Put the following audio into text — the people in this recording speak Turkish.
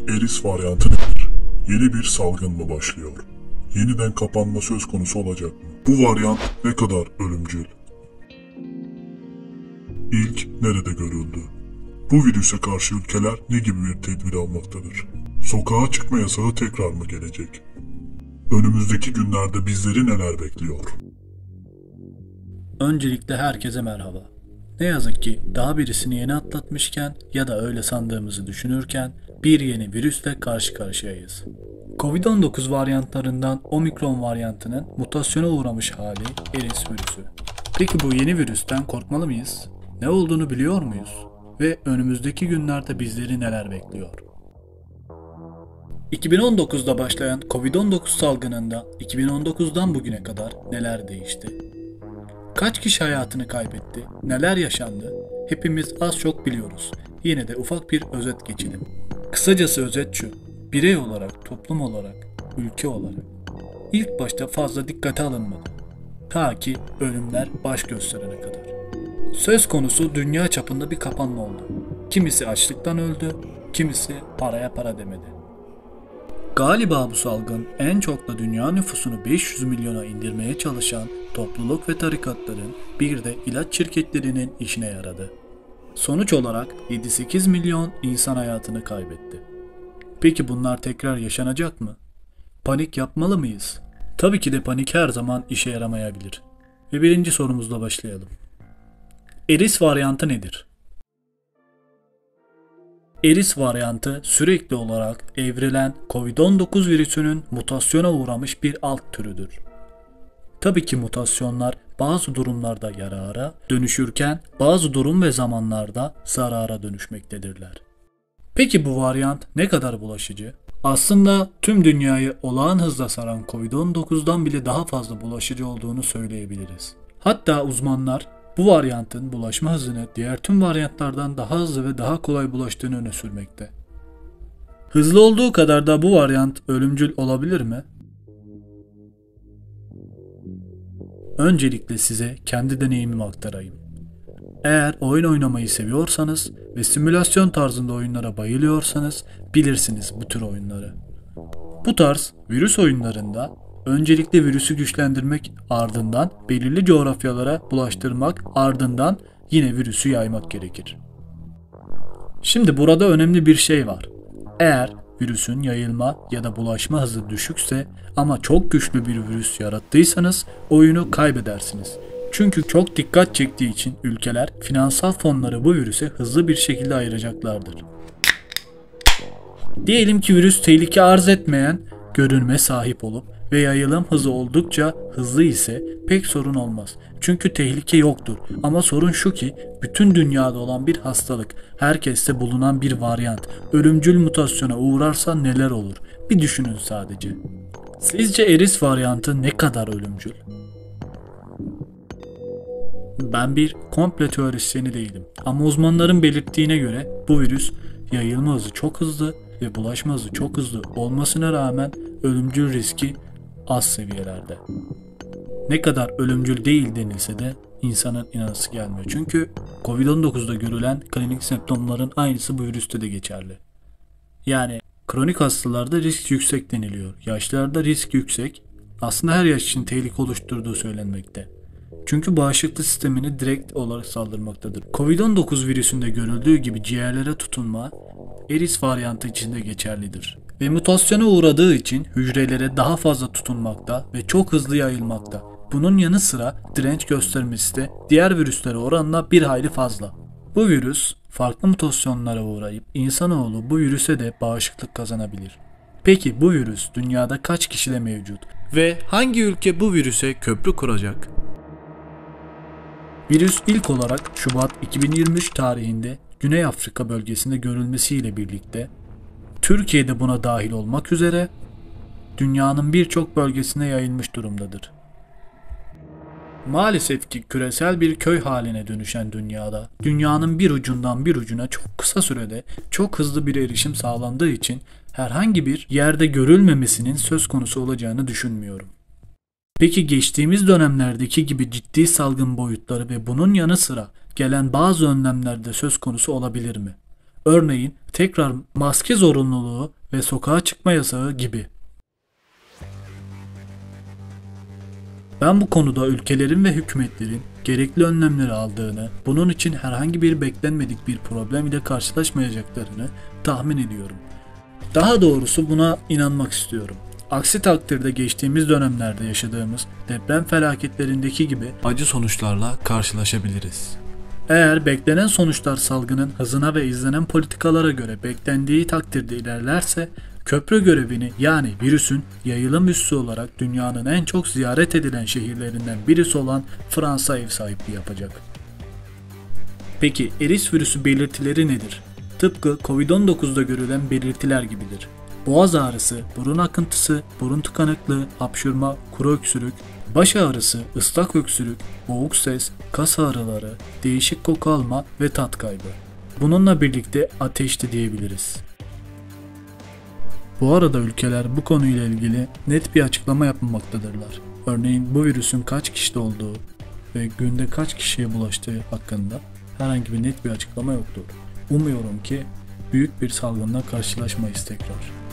Eris varyantı nedir? Yeni bir salgın mı başlıyor? Yeniden kapanma söz konusu olacak mı? Bu varyant ne kadar ölümcül? İlk nerede görüldü? Bu virüse karşı ülkeler ne gibi bir tedbir almaktadır? Sokağa çıkma yasağı tekrar mı gelecek? Önümüzdeki günlerde bizleri neler bekliyor? Öncelikle herkese merhaba. Ne yazık ki daha birisini yeni atlatmışken ya da öyle sandığımızı düşünürken bir yeni virüsle karşı karşıyayız. Covid-19 varyantlarından Omikron varyantının mutasyona uğramış hali Eris virüsü. Peki bu yeni virüsten korkmalı mıyız? Ne olduğunu biliyor muyuz? Ve önümüzdeki günlerde bizleri neler bekliyor? 2019'da başlayan Covid-19 salgınında 2019'dan bugüne kadar neler değişti? Kaç kişi hayatını kaybetti? Neler yaşandı? Hepimiz az çok biliyoruz. Yine de ufak bir özet geçelim. Kısacası özet şu. Birey olarak, toplum olarak, ülke olarak ilk başta fazla dikkate alınmadı. Ta ki ölümler baş gösterene kadar. Söz konusu dünya çapında bir kapanma oldu. Kimisi açlıktan öldü, kimisi paraya para demedi. Galiba bu salgın en çok da dünya nüfusunu 500 milyona indirmeye çalışan topluluk ve tarikatların bir de ilaç şirketlerinin işine yaradı. Sonuç olarak 7-8 milyon insan hayatını kaybetti. Peki bunlar tekrar yaşanacak mı? Panik yapmalı mıyız? Tabii ki de panik her zaman işe yaramayabilir. Ve birinci sorumuzla başlayalım. Eris varyantı nedir? Eris varyantı sürekli olarak evrilen Covid-19 virüsünün mutasyona uğramış bir alt türüdür. Tabii ki mutasyonlar bazı durumlarda yarara dönüşürken bazı durum ve zamanlarda zarara dönüşmektedirler. Peki bu varyant ne kadar bulaşıcı? Aslında tüm dünyayı olağan hızla saran Covid-19'dan bile daha fazla bulaşıcı olduğunu söyleyebiliriz. Hatta uzmanlar bu varyantın bulaşma hızını diğer tüm varyantlardan daha hızlı ve daha kolay bulaştığını öne sürmekte. Hızlı olduğu kadar da bu varyant ölümcül olabilir mi? Öncelikle size kendi deneyimimi aktarayım. Eğer oyun oynamayı seviyorsanız ve simülasyon tarzında oyunlara bayılıyorsanız bilirsiniz bu tür oyunları. Bu tarz virüs oyunlarında öncelikle virüsü güçlendirmek, ardından belirli coğrafyalara bulaştırmak, ardından yine virüsü yaymak gerekir. Şimdi burada önemli bir şey var. Eğer virüsün yayılma ya da bulaşma hızı düşükse ama çok güçlü bir virüs yarattıysanız oyunu kaybedersiniz. Çünkü çok dikkat çektiği için ülkeler finansal fonları bu virüse hızlı bir şekilde ayıracaklardır. Diyelim ki virüs tehlike arz etmeyen görünme sahip olup ve yayılım hızı oldukça hızlı ise pek sorun olmaz. Çünkü tehlike yoktur. Ama sorun şu ki bütün dünyada olan bir hastalık, herkeste bulunan bir varyant, ölümcül mutasyona uğrarsa neler olur? Bir düşünün sadece. Sizce Eris varyantı ne kadar ölümcül? Ben bir komplo teorisyeni değilim. Ama uzmanların belirttiğine göre bu virüs yayılma hızı çok hızlı ve bulaşma hızı çok hızlı olmasına rağmen ölümcül riski az seviyelerde. Ne kadar ölümcül değil denilse de insanın inanası gelmiyor. Çünkü Covid-19'da görülen klinik semptomların aynısı bu virüste de geçerli. Yani kronik hastalarda risk yüksek deniliyor. Yaşlılarda risk yüksek. Aslında her yaş için tehlike oluşturduğu söylenmekte. Çünkü bağışıklık sistemini direkt olarak saldırmaktadır. Covid-19 virüsünde görüldüğü gibi ciğerlere tutunma Eris varyantı için de geçerlidir. Ve mutasyona uğradığı için hücrelere daha fazla tutunmakta ve çok hızlı yayılmakta. Bunun yanı sıra direnç göstermesi de diğer virüslere oranla bir hayli fazla. Bu virüs farklı mutasyonlara uğrayıp insanoğlu bu virüse de bağışıklık kazanabilir. Peki bu virüs dünyada kaç kişide mevcut ve hangi ülke bu virüse köprü kuracak? Virüs ilk olarak Şubat 2023 tarihinde Güney Afrika bölgesinde görülmesiyle birlikte Türkiye'de buna dahil olmak üzere dünyanın birçok bölgesine yayılmış durumdadır. Maalesef ki küresel bir köy haline dönüşen dünyada dünyanın bir ucundan bir ucuna çok kısa sürede çok hızlı bir erişim sağlandığı için herhangi bir yerde görülmemesinin söz konusu olacağını düşünmüyorum. Peki geçtiğimiz dönemlerdeki gibi ciddi salgın boyutları ve bunun yanı sıra gelen bazı önlemler de söz konusu olabilir mi? Örneğin tekrar maske zorunluluğu ve sokağa çıkma yasağı gibi. Ben bu konuda ülkelerin ve hükümetlerin gerekli önlemleri aldığını, bunun için herhangi bir beklenmedik bir problem ile karşılaşmayacaklarını tahmin ediyorum. Daha doğrusu buna inanmak istiyorum. Aksi takdirde geçtiğimiz dönemlerde yaşadığımız deprem felaketlerindeki gibi acı sonuçlarla karşılaşabiliriz. Eğer beklenen sonuçlar salgının hızına ve izlenen politikalara göre beklendiği takdirde ilerlerse, köprü görevini yani virüsün yayılım üssü olarak dünyanın en çok ziyaret edilen şehirlerinden birisi olan Fransa ev sahipliği yapacak. Peki eris virüsü belirtileri nedir? Tıpkı Covid-19'da görülen belirtiler gibidir. Boğaz ağrısı, burun akıntısı, burun tıkanıklığı, hapşırma, kuru öksürük, baş ağrısı, ıslak öksürük, boğuk ses, kas ağrıları, değişik koku alma ve tat kaybı. Bununla birlikte ateş de diyebiliriz. Bu arada ülkeler bu konuyla ilgili net bir açıklama yapmamaktadırlar. Örneğin bu virüsün kaç kişide olduğu ve günde kaç kişiye bulaştığı hakkında herhangi bir net bir açıklama yoktur. Umuyorum ki büyük bir salgınla karşılaşmayız tekrar.